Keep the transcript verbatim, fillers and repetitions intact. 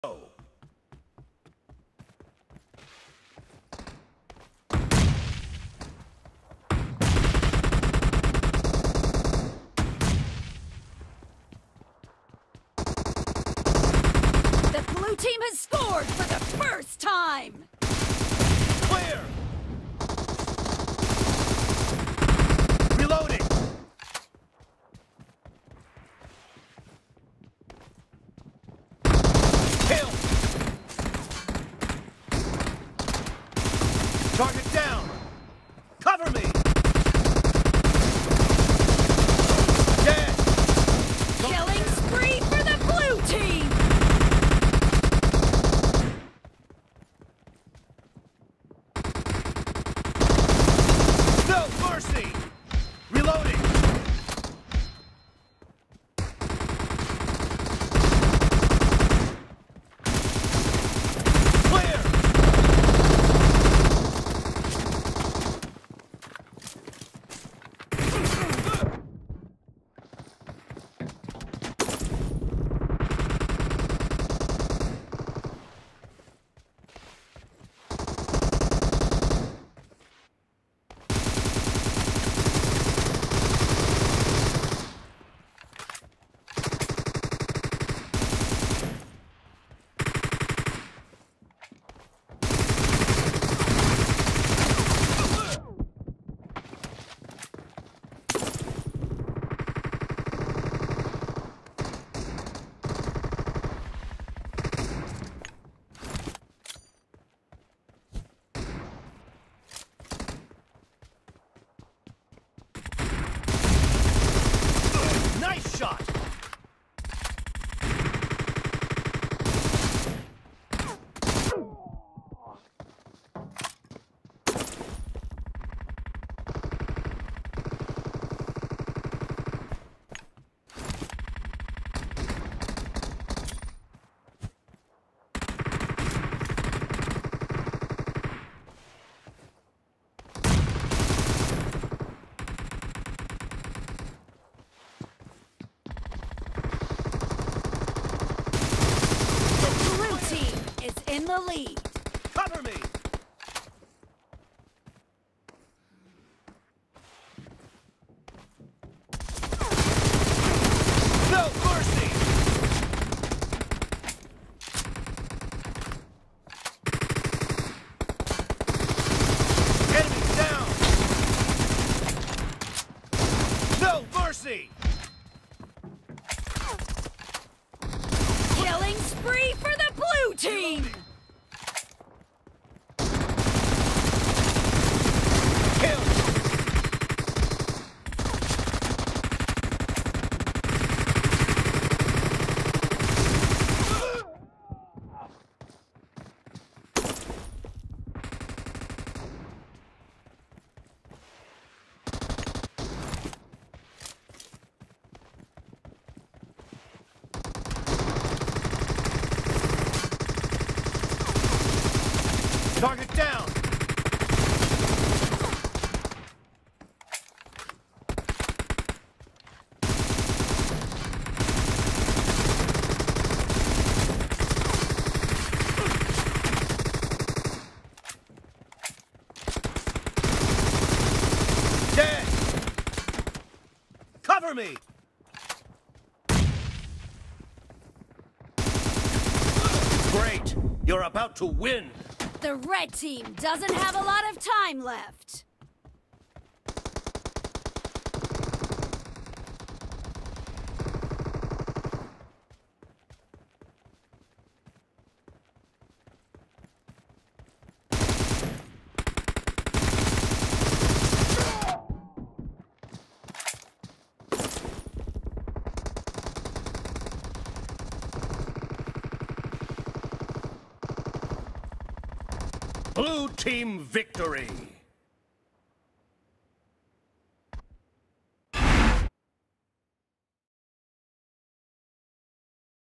The blue team has scored for the first time! Clear! Reloading! Kill! Target down! Cover me! Dead! Killing spree for the blue team! No mercy! Reloading! Clear! Nice shot! Blue team is in the lead. Cover me! No mercy! Enemy down! No mercy! Killing spree for the blue team! Kill! Target down! Dead! Cover me! Great! You're about to win! The red team doesn't have a lot of time left. Blue team victory!